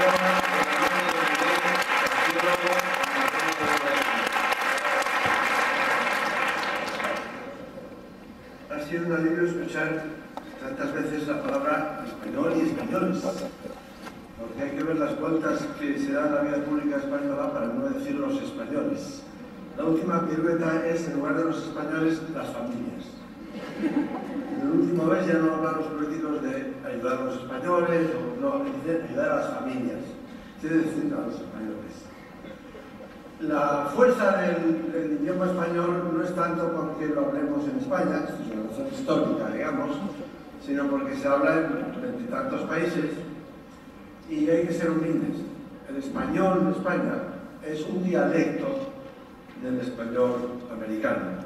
Ha sido un alivio escuchar tantas veces la palabra español y españoles, porque hay que ver las vueltas que se dan en la vida pública española para no decir los españoles. La última pirueta es, en lugar de los españoles, las familias. En la última vez ya no hablan los políticos de ayudar a los españoles, o no, dicen ayudar a las familias. Quiere decir a los españoles. La fuerza del idioma español no es tanto porque lo hablemos en España, esto es una razón histórica, digamos, sino porque se habla en veintitantos países y hay que ser humildes. El español de España es un dialecto del español americano.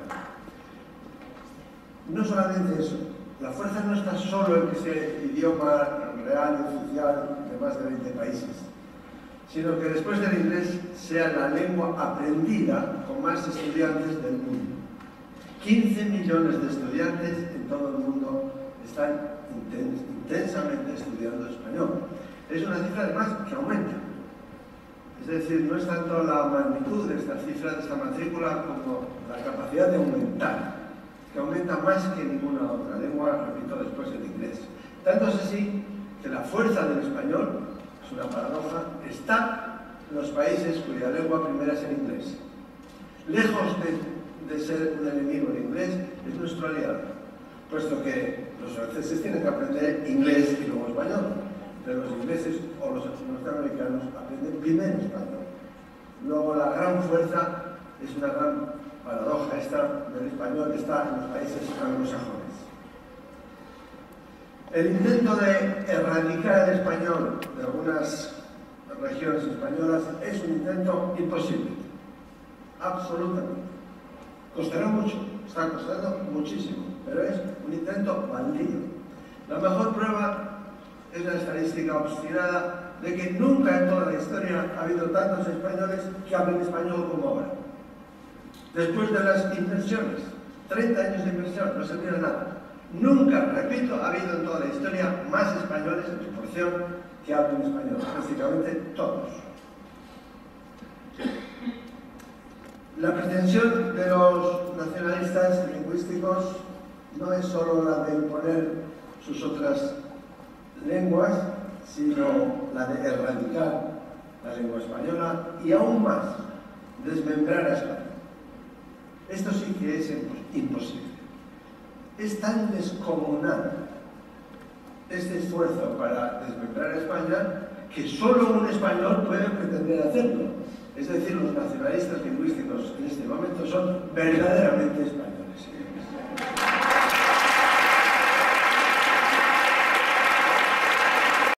No solamente eso, la fuerza no está solo en que sea el idioma real y oficial de más de 20 países, sino que después del inglés sea la lengua aprendida con más estudiantes del mundo. 15 millones de estudiantes en todo el mundo están intensamente estudiando español. Es una cifra además que aumenta. Es decir, no es tanto la magnitud de esta cifra, de esta matrícula, como la capacidad de aumentar, que aumenta más que ninguna otra lengua, repito, después del inglés. Tanto es así que la fuerza del español, es una paradoja, está en los países cuya lengua primera es el inglés. Lejos de ser un enemigo el inglés, es nuestro aliado, puesto que los franceses tienen que aprender inglés y luego español, pero los ingleses o los norteamericanos aprenden primero español. Luego la gran fuerza es una gran paradoja esta del español, está en los países anglosajones. El intento de erradicar el español de algunas regiones españolas es un intento imposible, absolutamente. Costará mucho, está costando muchísimo, pero es un intento bandido. La mejor prueba es la estadística obstinada de que nunca en toda la historia ha habido tantos españoles que hablen español como ahora. Después de las inversiones, 30 años de inversión, no servía de nada. Nunca, repito, ha habido en toda la historia más españoles en proporción que hablen español, prácticamente todos. La pretensión de los nacionalistas lingüísticos no es solo la de imponer sus otras lenguas, sino la de erradicar la lengua española y aún más, desmembrar a España. Esto sí que es imposible. Es tan descomunal este esfuerzo para desmembrar a España que solo un español puede pretender hacerlo. Es decir, los nacionalistas lingüísticos en este momento son verdaderamente españoles.